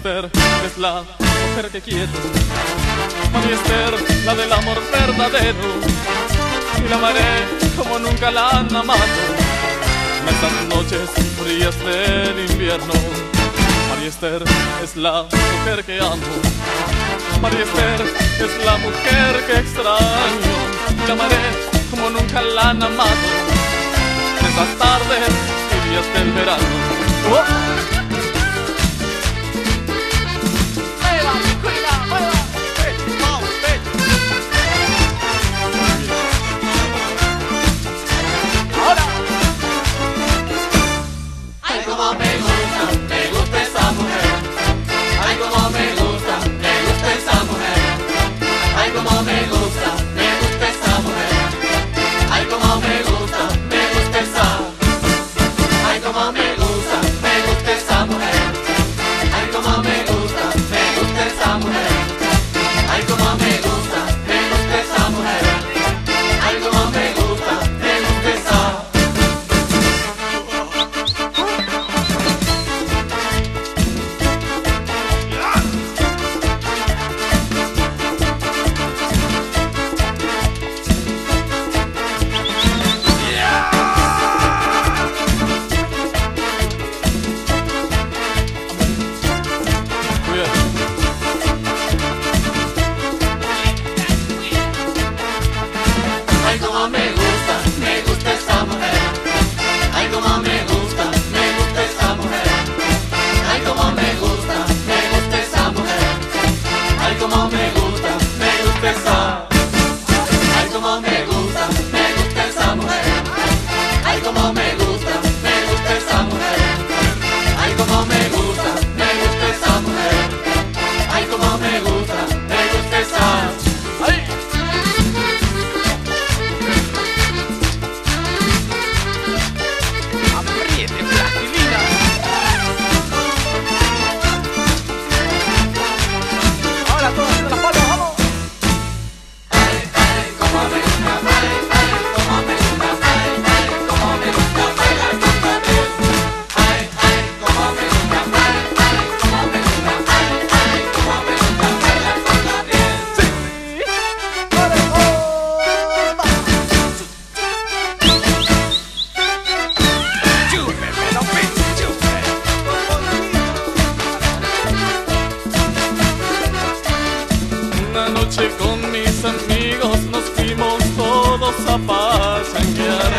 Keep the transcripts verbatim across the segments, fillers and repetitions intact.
Esther es la mujer que quiero, María Esther, la del amor verdadero, y la amaré como nunca la han amado en estas noches frías del invierno. María Esther es la mujer que amo, María Esther es la mujer que extraño, y la amaré como nunca la han amado en estas tardes y días del verano. ¡Oh! Con mis amigos nos fuimos todos a pachanguear.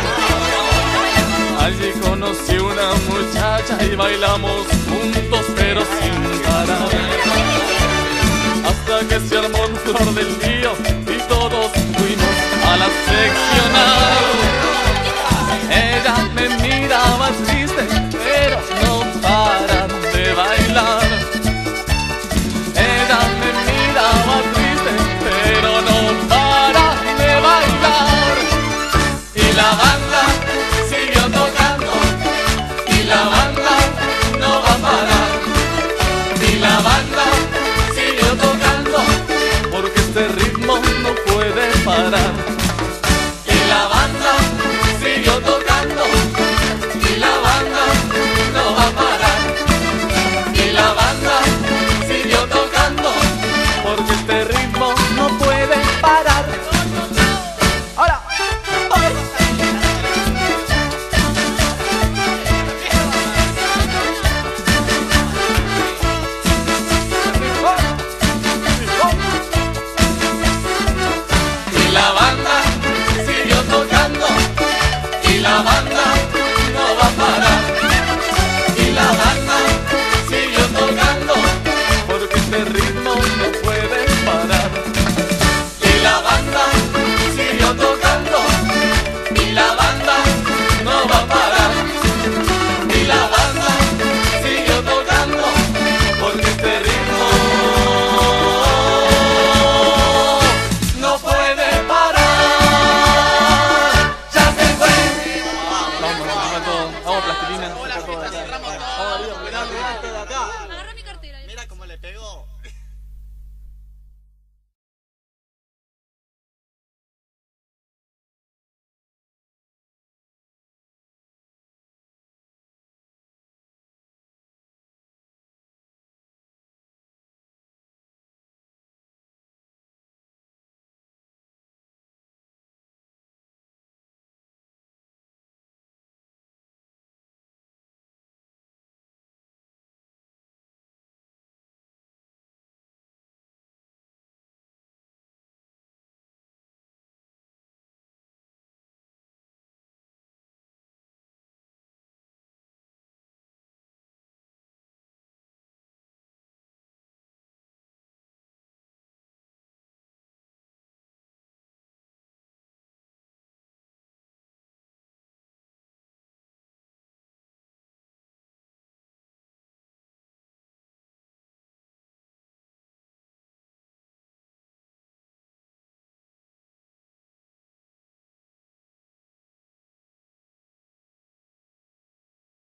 Allí conocí una muchacha y bailamos juntos pero sin parar, hasta que se armó un flor del lío y todos fuimos a la seccional. Ella me miraba triste pero no para de bailar. Ella me miraba triste pero no para de bailar. Y la banda siguió tocando, y la banda no va a parar. Y la banda siguió tocando, porque este ritmo no puede parar. Y la banda siguió tocando, y la banda no va a parar. Y la banda siguió tocando, porque este ritmo no puede parar. Ahora, y la banda siguió tocando, y la banda no va a parar. Y la banda siguió tocando, porque este ritmo no puede parar. Y la banda siguió tocando, y la banda no va a parar. Y la banda siguió tocando, porque este ritmo no puede parar. Ya se fue. Vamos, vamos, vamos, vamos, plastilina. Vamos arriba, de acá.